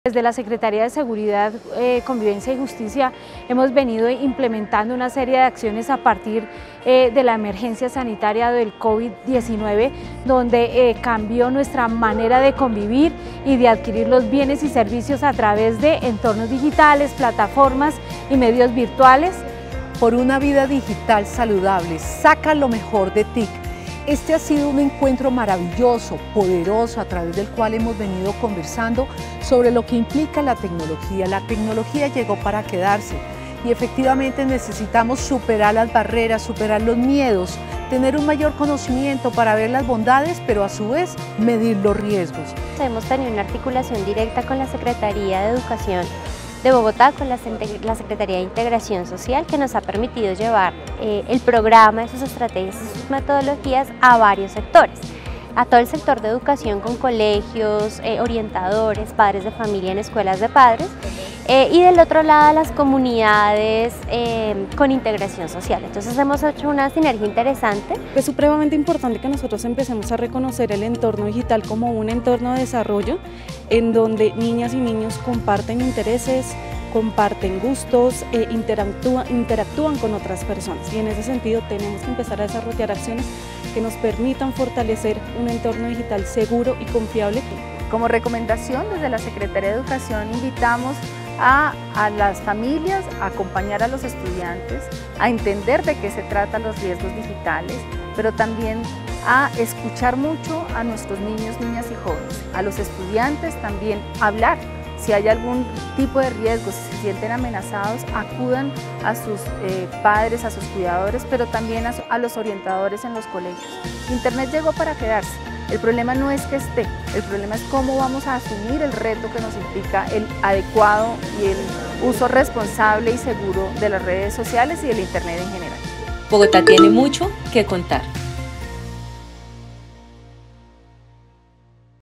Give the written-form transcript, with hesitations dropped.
Desde la Secretaría de Seguridad, Convivencia y Justicia hemos venido implementando una serie de acciones a partir de la emergencia sanitaria del COVID-19, donde cambió nuestra manera de convivir y de adquirir los bienes y servicios a través de entornos digitales, plataformas y medios virtuales. Por una vida digital saludable, saca lo mejor de TIC. Este ha sido un encuentro maravilloso, poderoso, a través del cual hemos venido conversando sobre lo que implica la tecnología. La tecnología llegó para quedarse y efectivamente necesitamos superar las barreras, superar los miedos, tener un mayor conocimiento para ver las bondades, pero a su vez medir los riesgos. Hemos tenido una articulación directa con la Secretaría de Educación de Bogotá, con la Secretaría de Integración Social, que nos ha permitido llevar el programa, sus estrategias y sus metodologías a varios sectores. A todo el sector de educación con colegios, orientadores, padres de familia en escuelas de padres y del otro lado a las comunidades con integración social. Entonces hemos hecho una sinergia interesante. Es supremamente importante que nosotros empecemos a reconocer el entorno digital como un entorno de desarrollo en donde niñas y niños comparten intereses, comparten gustos, interactúan con otras personas, y en ese sentido tenemos que empezar a desarrollar acciones que nos permitan fortalecer un entorno digital seguro y confiable. Como recomendación, desde la Secretaría de Educación invitamos a las familias a acompañar a los estudiantes, a entender de qué se tratan los riesgos digitales, pero también a escuchar mucho a nuestros niños, niñas y jóvenes, a los estudiantes también hablar. Si hay algún tipo de riesgo, si se sienten amenazados, acudan a sus padres, a sus cuidadores, pero también a los orientadores en los colegios. Internet llegó para quedarse. El problema no es que esté, el problema es cómo vamos a asumir el reto que nos implica el adecuado y el uso responsable y seguro de las redes sociales y del Internet en general. Bogotá tiene mucho que contar.